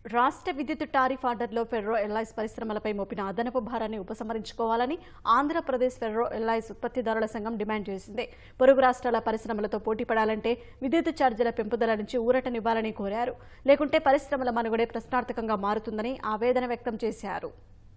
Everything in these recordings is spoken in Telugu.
రాష్ట్ర విద్యుత్ టారిఫ్ ఆర్డర్లో ఫెర్రో ఎల్ఐస్ పరిశ్రమలపై మోపిన అదనపు భారాన్ని ఉపసంహరించుకోవాలని ఆంధ్రప్రదేశ్ ఫెర్రో ఎల్ఐస్ ఉత్పత్తిదారుల సంఘం డిమాండ్ చేసింది. పొరుగు రాష్ట్రాల పరిశ్రమలతో పోటీపడాలంటే విద్యుత్ ఛార్జీల పెంపుదల నుంచి ఊరటనివ్వాలని కోరారు. లేకుంటే పరిశ్రమల మనుగడే ప్రశ్నార్థకంగా మారుతుందని ఆవేదన వ్యక్తం చేశారు.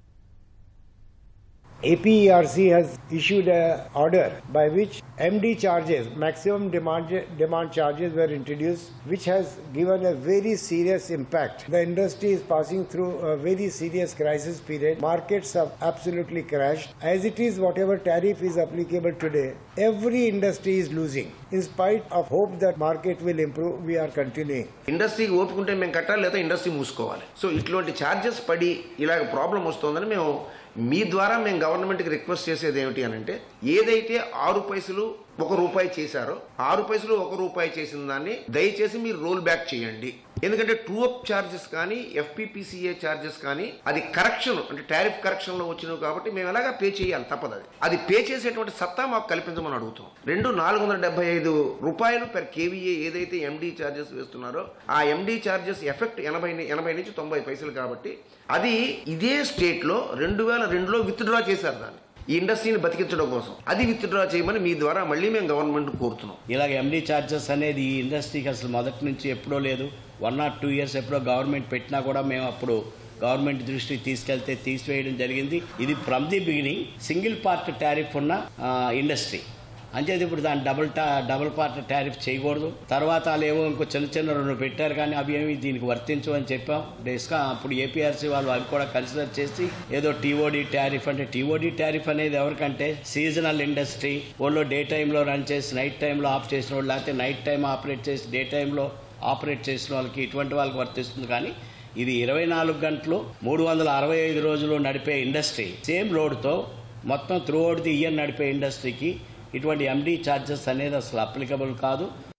APERC has issued an order by which MD charges, maximum demand charges were introduced, which has given a very serious impact. The industry is passing through a very serious crisis period. Markets have absolutely crashed. As it is, whatever tariff is applicable today, every industry is losing. In spite of hope that market will improve, we are continuing. Industry ఓపుకుంటే మేము కట్టాలి, లేదా ఇండస్ట్రీ మూసుకోవాలి. సో ఇట్లాంటి ఛార్జెస్ పడి ఇలాగ ప్రాబ్లం వస్తుందని మేము మీ ద్వారా మేము గవర్నమెంట్కి రిక్వెస్ట్ చేసేది ఏమిటి అని అంటే, ఏదైతే 6 పైసలు 1 రూపాయి చేశారో 6 పైసలు 1 రూపాయి చేసిన దాన్ని దయచేసి మీరు రోల్ బ్యాక్ చేయండి. ఎందుకంటే ట్రూ అప్ ఛార్జెస్ కానీ FPPCA ఛార్జెస్ కానీ అది కరెక్షన్ అంటే టారిఫ్ కరెక్షన్ లో వచ్చినవి కాబట్టి మేము ఎలాగా పే చేయాలి, తప్పదు. అది పే చేసేటువంటి సత్తా మాకు కల్పించమని అడుగుతాం. 475 రూపాయలు per KVA ఏదైతే MD ఛార్జెస్ వేస్తున్నారో ఆ MD ఛార్జెస్ ఎఫెక్ట్ 80 నుంచి 90 పైసలు కాబట్టి అది ఇదే స్టేట్ లో 2002లో విత్డ్రా చేశారు. దాన్ని ఈ ఇండస్ట్రీని బతికించడం కోసం అది విత్డ్రా చేయమని మీ ద్వారా మళ్ళీ మేము గవర్నమెంట్ కోరుతున్నాం. ఇలాగ MD ఛార్జెస్ అనేది ఈ ఇండస్ట్రీకి అసలు మొదటి నుంచి ఎప్పుడో లేదు. 1 or 2 years ఎప్పుడో గవర్నమెంట్ పెట్టినా కూడా మేము అప్పుడు గవర్నమెంట్ దృష్టికి తీసుకెళ్తే తీసివేయడం జరిగింది. ఇది from the beginning single part tariff ఉన్న ఇండస్ట్రీ అంచేది. ఇప్పుడు దాన్ని డబుల్ పార్ట్ టారిఫ్ చేయకూడదు. తర్వాత వాళ్ళేమో ఇంకో చిన్న 2 పెట్టారు, కానీ అవి ఏమి దీనికి వర్తించు అని చెప్పాం. అప్పుడు APRC వాళ్ళు అవి కూడా కన్సిడర్ చేసి ఏదో TOD టారిఫ్ అంటే TOD టారిఫ్ అనేది ఎవరికంటే సీజనల్ ఇండస్ట్రీ, వాళ్ళు డే టైంలో రన్ చేసి నైట్ టైంలో ఆఫ్ చేసిన వాళ్ళు, లేకపోతే నైట్ టైం ఆపరేట్ చేసి డే టైంలో ఆపరేట్ చేసిన వాళ్ళకి ఇటువంటి వాళ్ళకి వర్తిస్తుంది. కానీ ఇది 24 గంటలు 365 రోజులు నడిపే ఇండస్ట్రీ, సేమ్ లోడ్తో మొత్తం త్రూ అవుట్ ది ఇయర్ నడిపే ఇండస్ట్రీకి ఇటువంటి MD ఛార్జెస్ అనేది అసలు అప్లికబుల్ కాదు.